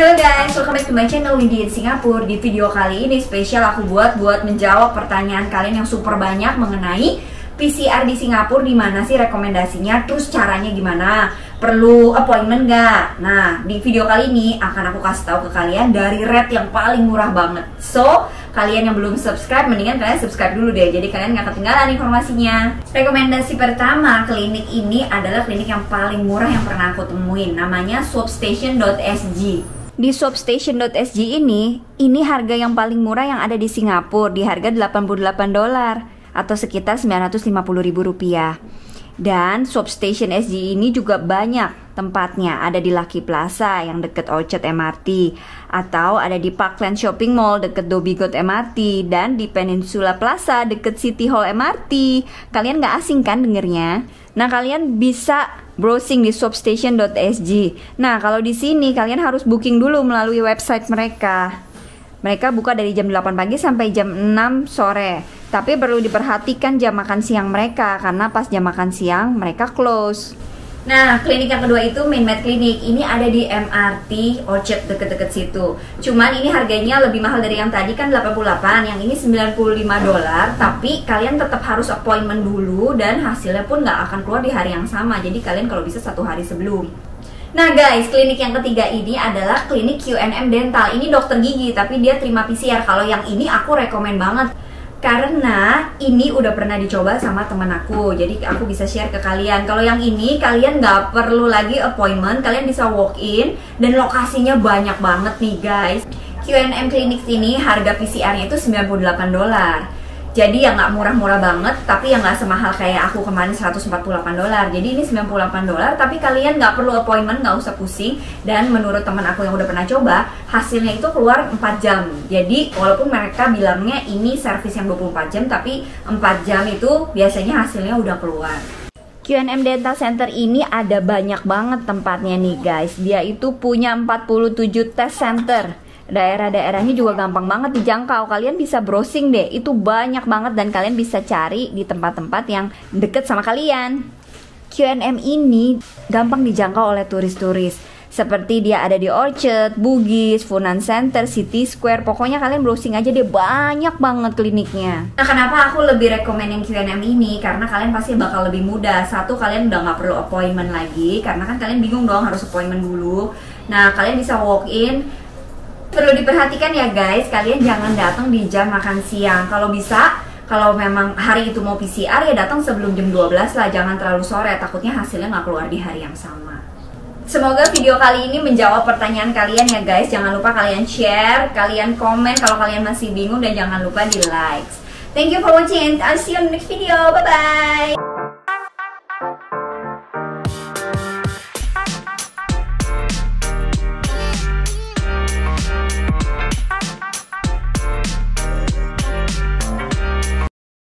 Halo guys, welcome back to my channel Windy in Singapore. Di video kali ini spesial aku buat menjawab pertanyaan kalian yang super banyak mengenai PCR di Singapura. Dimana sih rekomendasinya, terus caranya gimana, perlu appointment nggak? Nah, di video kali ini akan aku kasih tahu ke kalian dari rate yang paling murah banget. So, kalian yang belum subscribe, mendingan kalian subscribe dulu deh, jadi kalian nggak ketinggalan informasinya. Rekomendasi pertama, klinik ini adalah klinik yang paling murah yang pernah aku temuin. Namanya swabstation.sg. Di swabstation.sg ini harga yang paling murah yang ada di Singapura, di harga $88 atau sekitar Rp950.000. Dan Swabstation SG ini juga banyak tempatnya, ada di Lucky Plaza yang deket Orchard MRT, atau ada di Parkland Shopping Mall deket Dhoby Ghaut MRT, dan di Peninsula Plaza deket City Hall MRT. Kalian gak asing kan dengernya? Nah, kalian bisa browsing di swabstation.sg. Nah, kalau di sini kalian harus booking dulu melalui website mereka. Mereka buka dari jam 8 pagi sampai jam 6 sore. Tapi perlu diperhatikan jam makan siang mereka, karena pas jam makan siang mereka close. Nah, klinik yang kedua itu Mainmed Clinic. Ini ada di MRT Orchard, deket-deket situ. Cuman ini harganya lebih mahal dari yang tadi, kan 88, yang ini $95. Tapi kalian tetap harus appointment dulu, dan hasilnya pun nggak akan keluar di hari yang sama. Jadi kalian kalau bisa 1 hari sebelum. Nah guys, klinik yang ketiga ini adalah klinik QNM Dental. Ini dokter gigi, tapi dia terima PCR. Kalau yang ini aku rekomen banget, karena ini udah pernah dicoba sama teman aku. Jadi aku bisa share ke kalian. Kalau yang ini kalian nggak perlu lagi appointment, kalian bisa walk in, dan lokasinya banyak banget nih guys. QNM Clinic ini harga PCR-nya itu $98. Jadi yang nggak murah-murah banget, tapi yang nggak semahal kayak aku kemarin $148. Jadi ini $98, tapi kalian nggak perlu appointment, nggak usah pusing. Dan menurut teman aku yang udah pernah coba, hasilnya itu keluar 4 jam. Jadi walaupun mereka bilangnya ini servis yang 24 jam, tapi 4 jam itu biasanya hasilnya udah keluar. QNM Dental Center ini ada banyak banget tempatnya nih guys. Dia itu punya 47 test center. Daerah-daerahnya juga gampang banget dijangkau. Kalian bisa browsing deh, itu banyak banget, dan kalian bisa cari di tempat-tempat yang deket sama kalian. QNM ini gampang dijangkau oleh turis-turis, seperti dia ada di Orchard, Bugis, Funan Center, City Square. Pokoknya kalian browsing aja deh, banyak banget kliniknya. Nah, kenapa aku lebih rekomen yang QNM ini? Karena kalian pasti bakal lebih mudah. Satu, kalian udah nggak perlu appointment lagi, karena kan kalian bingung dong harus appointment dulu. Nah, kalian bisa walk in. Perlu diperhatikan ya guys, kalian jangan datang di jam makan siang. Kalau bisa, kalau memang hari itu mau PCR ya datang sebelum jam 12 lah, jangan terlalu sore, takutnya hasilnya nggak keluar di hari yang sama. Semoga video kali ini menjawab pertanyaan kalian ya guys. Jangan lupa kalian share, kalian komen kalau kalian masih bingung, dan jangan lupa di like. Thank you for watching and I'll see you on the next video. Bye bye.